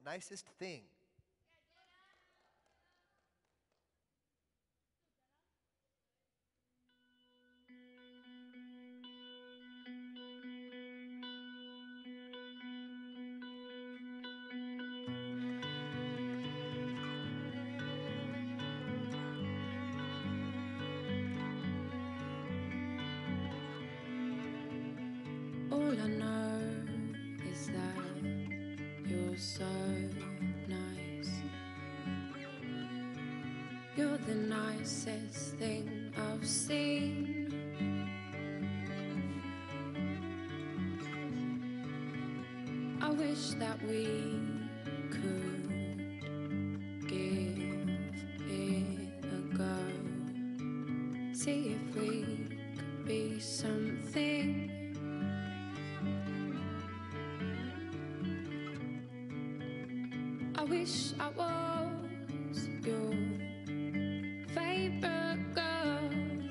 Nicest Thing. All I know is that you're so nice. You're the nicest thing I've seen. I wish that we could give it a go. See if we could be something. I wish I was your favorite girl.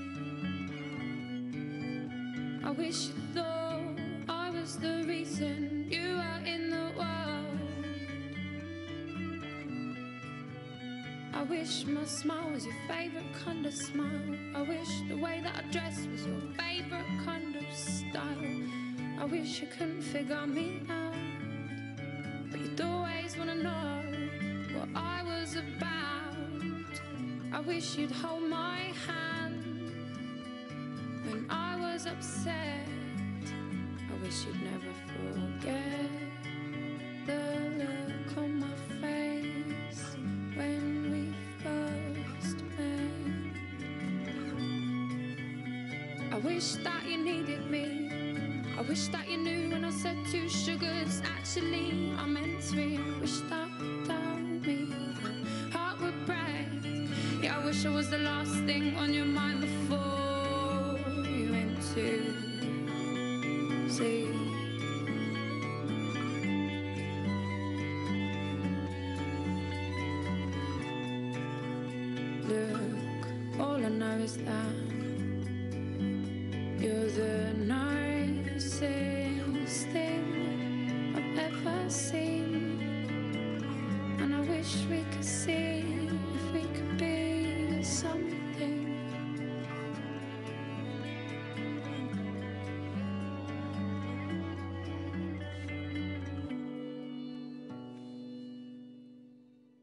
I wish you thought I was the reason you were in the world. I wish my smile was your favorite kind of smile. I wish the way that I dressed was your favorite kind of style. I wish you couldn't figure me out, but you'd always wanna know what I was about. I wish you'd hold my hand when I was upset. I wish you'd never forget the look on my face when we first met. I wish that you needed me. I wish that you knew when I said 2 sugars, actually I meant 3. I wish that you'd tell me your heart would break. Yeah, I wish I was the last thing on your mind before you went to sleep. Look, all I know is that you're the nicest thing I've ever seen. And I wish we could see if we could be something.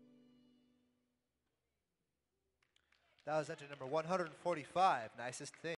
That was entry number 145, Nicest Thing.